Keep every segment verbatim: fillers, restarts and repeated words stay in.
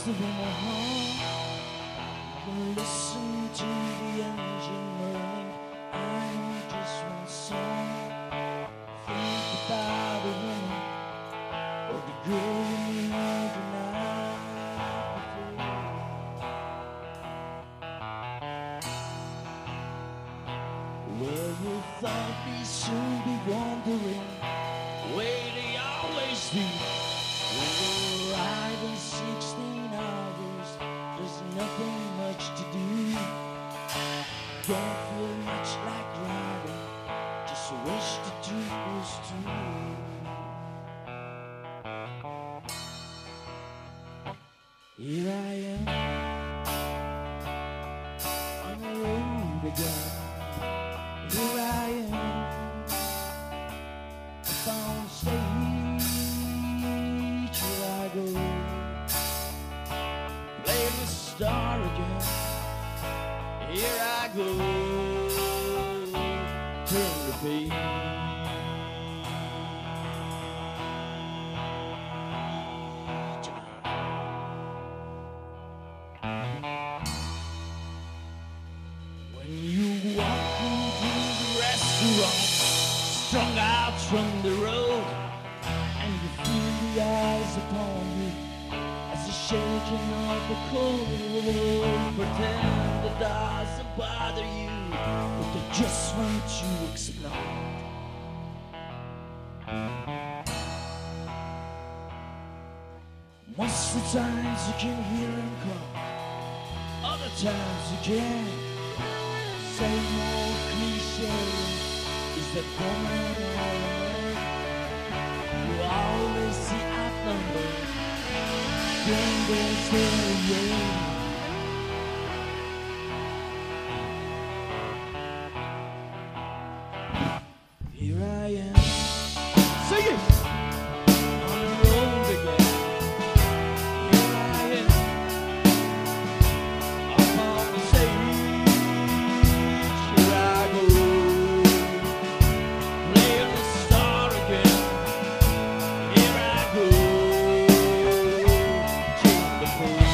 the winter home. You can listen to the engine running. I know just one song. Think about the woman or the girl you knew the night before. Well, you thought we'd soon be wandering, way they always do. When you arrive in sixteen hours, there's nothing much to do. Don't feel much like riding, just wish the truth was true. Here I am, on the road again. Here I am, up on stage. Here I go, play the star again. Here I go, turn the page. When you walk into the restaurant, strung out from the road, and you feel the eyes upon you as the shaking of the cold. Pretend it doesn't bother you, but they just want to explode. Most of the times you can hear him come, other times you can't. Same old cliche, is that woman all alone? You always see outnumbered, strangers there, yeah. Here I am, sing it! On the road again. Here I am, up on the stage. Here I go, playing the star again. Here I go, change the page.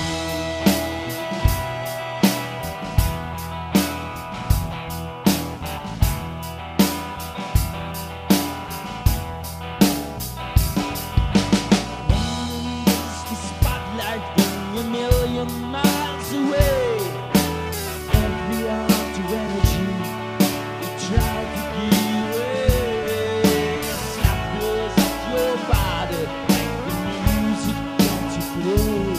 The spotlight from a million miles away. Every hour to energy you try to give away. Snappers of your body like the music that you play.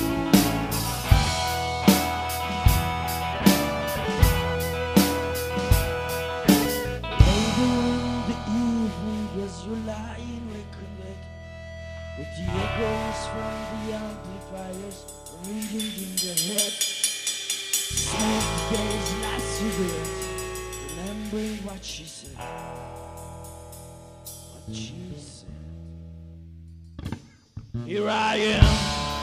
Later in the evening, as you're lying recorded, with the echoes from the amplifiers ringing in the head. Smoke the day's last cigarette, remembering what she said. What she said. Here I am,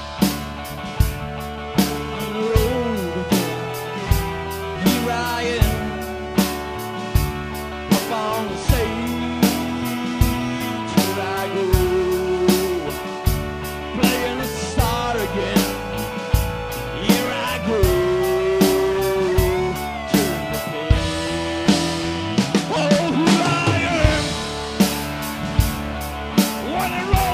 on the road again. Here I am, up on the stage. Here I go, playing the star again. Here I go, turn the page. Oh, here I am, on the road.